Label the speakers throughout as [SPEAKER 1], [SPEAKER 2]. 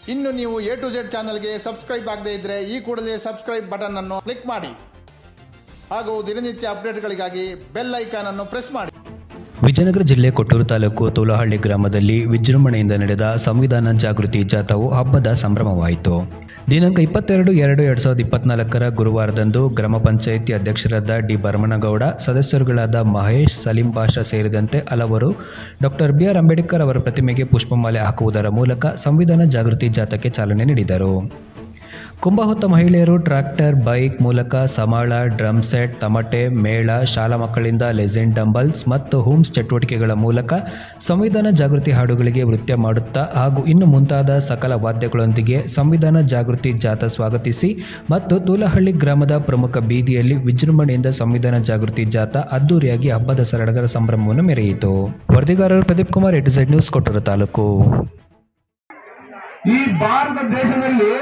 [SPEAKER 1] ಇನ್ನು ನೀವು A to Z ಚಾನೆಲ್ಗೆ ಸಬ್ಸ್ಕ್ರೈಬ್ ಆಗದೇ ಇದ್ದರೆ ಈ ಕೂಡಲೇ ಸಬ್ಸ್ಕ್ರೈಬ್ ಬಟನ್ ಅನ್ನು ಕ್ಲಿಕ್ ಮಾಡಿ ಹಾಗೂ ದಿನನಿತ್ಯ ಅಪ್ಡೇಟ್ಗಳಿಗಾಗಿ ಬೆಲ್ ಐಕಾನ್ ಅನ್ನು ಪ್ರೆಸ್ ಮಾಡಿ.
[SPEAKER 2] ವಿಜಯನಗರ ಜಿಲ್ಲೆ ಕೊಟ್ಟೂರು ತಾಲೂಕು ತೂಲಹಳ್ಳಿ ಗ್ರಾಮದಲ್ಲಿ ವಿಜೃಂಭಣೆಯಿಂದ ನಡೆದ ಸಂವಿಧಾನ ಜಾಗೃತಿ ಜಾಥಾವು ಹಬ್ಬದ ಸಂಭ್ರಮವಾಯಿತು. ದಿನಾಂಕ 22/2/2024 ಗುರುವಾರದಂದು ಗ್ರಾಮ ಪಂಚಾಯಿತಿ ಅಧ್ಯಕ್ಷರಾದ ಡಿ ಭರಮನಗೌಡ, ಸದಸ್ಯರುಗಳಾದ ಮಹೇಶ್, ಸಲೀಂ ಬಾಷಾ ಸೇರಿದಂತೆ ಹಲವರು ಡಾಕ್ಟರ್ BR ಅಂಬೇಡ್ಕರ್ ಅವರ ಪ್ರತಿಮೆಗೆ ಪುಷ್ಪಮಾಲೆ ಹಾಕುವುದರ ಮೂಲಕ ಸಂವಿಧಾನ ಜಾಗೃತಿ ಜಾಥಾಕ್ಕೆ ಚಾಲನೆ ನೀಡಿದರು. ಕುಂಭ ಹೊತ್ತ ಮಹಿಳೆಯರು ಟ್ರ್ಯಾಕ್ಟರ್, ಬೈಕ್ ಮೂಲಕ ಸಮಾಳ, ಡ್ರಮ್ ಸೆಟ್, ತಮಟೆ, ಮೇಳ, ಶಾಲಾ ಮಕ್ಕಳಿಂದ ಲೆಜೆಂಡ್ ಡಂಬಲ್ಸ್ ಮತ್ತು ಹೋಮ್ಸ್ ಚಟುವಟಿಕೆಗಳ ಮೂಲಕ ಸಂವಿಧಾನ ಜಾಗೃತಿ ಹಾಡುಗಳಿಗೆ ನೃತ್ಯ ಮಾಡುತ್ತಾ ಹಾಗೂ ಇನ್ನು ಮುಂತಾದ ಸಕಲ ವಾದ್ಯಗಳೊಂದಿಗೆ ಸಂವಿಧಾನ ಜಾಗೃತಿ ಜಾಥಾ ಸ್ವಾಗತಿಸಿ ಮತ್ತು ತೂಲಹಳ್ಳಿ ಗ್ರಾಮದ ಪ್ರಮುಖ ಬೀದಿಯಲ್ಲಿ ವಿಜೃಂಭಣೆಯಿಂದ ಸಂವಿಧಾನ ಜಾಗೃತಿ ಜಾಥಾ ಅದ್ದೂರಿಯಾಗಿ ಹಬ್ಬದ ಸಡಗರ ಸಂಭ್ರಮವನ್ನು ಮೆರೆಯಿತು. ವರದಿಗಾರರು Pradeep Kumar, A to Z news, Kottur taluk.
[SPEAKER 3] ಈ ಭಾರತ ದೇಶದಲ್ಲಿ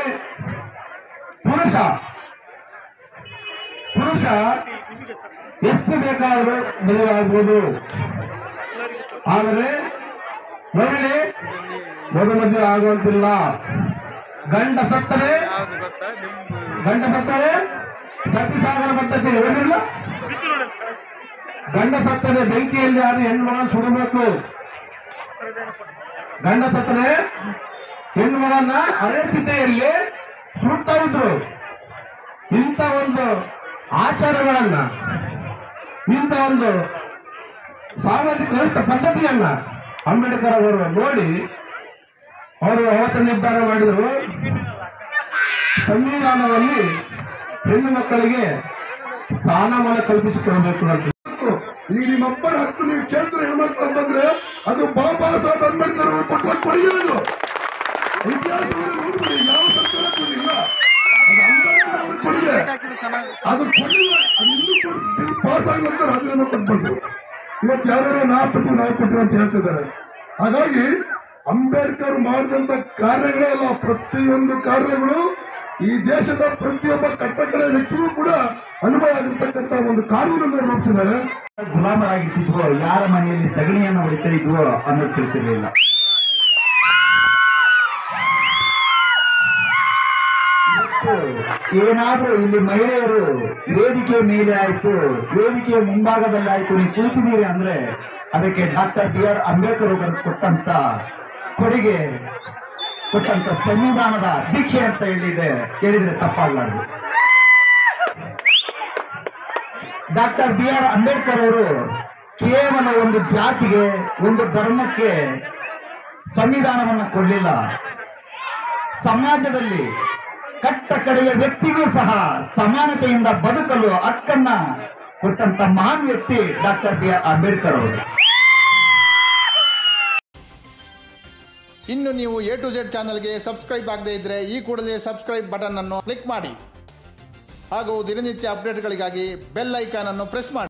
[SPEAKER 3] ಪುರುಷ ಎಷ್ಟು ಬೇಕಾದರೂ ಮದುವೆಯಾಗಬಹುದು, ಆದರೆ ಮಹಿಳೆ ಮದುವೆ ಆಗುವಂತಿಲ್ಲ. ಗಂಡ ಸತ್ತರೆ ಸತಿಸಾಗರ ಪದ್ಧತಿ ಓದಿಲ್ಲ. ಗಂಡ ಸತ್ತರೆ ಬೆಂಕಿಯಲ್ಲಿ ಆಡಿ ಹೆಣ್ಣುಮಗಳ ಸುಡಬೇಕು. ಗಂಡ ಸತ್ತರೆ ಹೆಣ್ಣುಮಗಳನ್ನ ಅರೆ ಚಿತೆಯಲ್ಲಿ ಸುಡ್ತಾ ಇದ್ರು. ಇಂಥ ಒಂದು ಆಚಾರಗಳನ್ನ, ಇಂಥ ಒಂದು ಸಾಮಾಜಿಕ ವ್ಯವಸ್ಥೆ ಪದ್ಧತಿಯನ್ನ ಅಂಬೇಡ್ಕರ್ ಅವರು ನೋಡಿ ಅವರು ಅವತ್ತು ನಿರ್ಧಾರ ಮಾಡಿದರು, ಸಂವಿಧಾನದಲ್ಲಿ ಹೆಣ್ಣು ಮಕ್ಕಳಿಗೆ ಸ್ಥಾನಮಾನ ಕಲ್ಪಿಸಿಕೊಡಬೇಕು ಅಂತ.
[SPEAKER 4] ಈಗ ನಿಮ್ಮಪ್ಪನ ಹಕ್ಕು ನೀವು ಕೇಂದ್ರ ಹೆಣ್ಮಕ್ಳು ಅಂತಂದ್ರೆ ಅದು ಬಾಬಾ ಸಾಹೇಬ್ ಅಂಬೇಡ್ಕರ್ ಅವರು ಕೊಟ್ಟು ಕೊಡುವುದು. ಇತಿಹಾಸವನ್ನು ನೋಡ್ಬಿಡಿ, ಯಾವ ಸರ್ಕಾರ ಕೊಡಲಿಲ್ಲ, ಅದು ಅಂಬೇಡ್ಕರ್ ಅವರು ಕೊಡಿದೆ. ಅದು ಕೊಡಲಿಲ್ಲ, ಅದು ಇನ್ನೂ ಪಾಸ್ ಆಗುವಂತ ರಾಜೀನಾಮೆ ಕೊಟ್ಬಂದ್ರು. ಇವತ್ತು ಯಾರು ನಾವು ಕೊಟ್ಟಿವಿ ಅಂತ ಹೇಳ್ತಿದ್ದಾರೆ. ಹಾಗಾಗಿ ಅಂಬೇಡ್ಕರ್ ಮಾಡಿದಂತ ಕಾರ್ಯಗಳೇ ಅಲ್ಲ, ಪ್ರತಿಯೊಂದು ಕಾರ್ಯಗಳು ಈ ದೇಶದ ಪ್ರತಿಯೊಬ್ಬ ಕಟ್ಟಕಡೆ ವ್ಯಕ್ತಿಗೂ ಕೂಡ ಅನುಭವ ಆಗಿರ್ತಕ್ಕಂಥ ಒಂದು ಕಾನೂನನ್ನು ರೂಪಿಸಿದ್ದಾರೆ.
[SPEAKER 3] ಗುಲಾಮರಾಗಿರ್ತಿದ್ವೋ, ಯಾರ ಮನೆಯಲ್ಲಿ ಸಗಣಿಯನ್ನು ಹೊಡಿತಾ ಇದ್ವೋ ಅನ್ನೋದು ತಿಳಿತಿರ್ಲಿಲ್ಲ. ಏನಾದ್ರೂ ಇಲ್ಲಿ ಮಹಿಳೆಯರು ವೇದಿಕೆ ಮೇಲೆ ಆಯ್ತು, ವೇದಿಕೆಯ ಮುಂಭಾಗದಲ್ಲಿ ಆಯ್ತು, ನೀವು ಕೂತಿದ್ದೀರಿ ಅಂದ್ರೆ ಅದಕ್ಕೆ ಡಾಕ್ಟರ್ BR ಅಂಬೇಡ್ಕರ್ ಅವರು ಕೊಟ್ಟಂತ ಕೊಡುಗೆ, ಕೊಟ್ಟಂತ ಸಂವಿಧಾನದ ದೀಕ್ಷೆ ಅಂತ ಹೇಳಿದ್ರೆ ತಪ್ಪಾಗಲಾರದು. ಡಾಕ್ಟರ್ BR ಅಂಬೇಡ್ಕರ್ ಅವರು ಕೇವಲ ಒಂದು ಜಾತಿಗೆ, ಒಂದು ಧರ್ಮಕ್ಕೆ ಸಂವಿಧಾನವನ್ನು ಕೊಡಲಿಲ್ಲ, ಸಮಾಜದಲ್ಲಿ ಕಟ್ಟ ಕಡೆಯ ವ್ಯಕ್ತಿಗೂ ಸಹ ಸಮಾನತೆಯಿಂದ ಬದುಕಲು ಹಕ್ಕನ್ನ ಕೊಟ್ಟಂತ ಮಹಾನ್ ವ್ಯಕ್ತಿ ಡಾಕ್ಟರ್ BR ಅಂಬೇಡ್ಕರ್ ಅವರು.
[SPEAKER 1] ಇನ್ನು ನೀವು A to Z ಚಾನೆಲ್ಗೆ ಸಬ್ಸ್ಕ್ರೈಬ್ ಆಗದೇ ಇದ್ದರೆ ಈ ಕೂಡಲೇ ಸಬ್ಸ್ಕ್ರೈಬ್ ಬಟನ್ ಅನ್ನು ಕ್ಲಿಕ್ ಮಾಡಿ ಹಾಗೂ ದಿನನಿತ್ಯ ಅಪ್ಡೇಟ್ಗಳಿಗಾಗಿ ಬೆಲ್ ಐಕಾನ್ ಅನ್ನು ಪ್ರೆಸ್ ಮಾಡಿ.